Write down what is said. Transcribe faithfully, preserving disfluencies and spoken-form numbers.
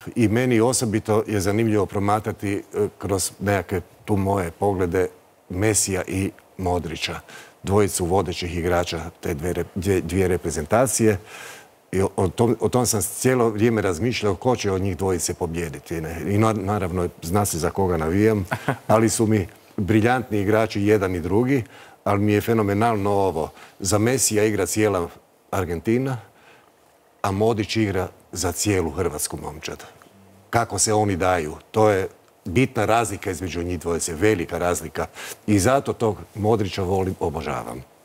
i meni osobito je zanimljivo promatrati kroz nekakve tu moje poglede Mesija i Modrića, dvojicu vodećih igrača te dvije, dvije reprezentacije. I o, tom, o tom sam cijelo vrijeme razmišljao ko će od njih dvojice pobijediti. Ne? I naravno, zna se za koga navijam, ali su mi briljantni igrači jedan i drugi, ali mi je fenomenalno ovo. Za Mesija igra cijela Argentina, a Modrić igra za cijelu hrvatsku momčad. Kako se oni daju, to je bitna razlika između njih dvojice, velika razlika. I zato tog Modrića volim, obožavam.